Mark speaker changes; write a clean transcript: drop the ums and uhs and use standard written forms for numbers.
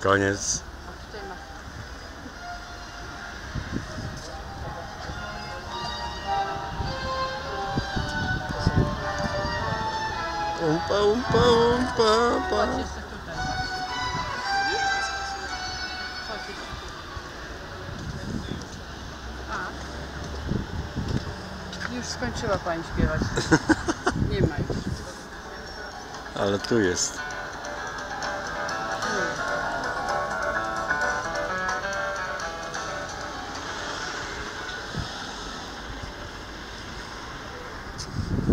Speaker 1: Koniec.
Speaker 2: A tutaj ma.
Speaker 1: Umpa, umpa, umpa, umpa.
Speaker 2: Chodź jeszcze tutaj. Chodź jeszcze tutaj. A. Już skończyła pani śpiewać. Nie ma już.
Speaker 1: Ale tu jest.
Speaker 2: Nie.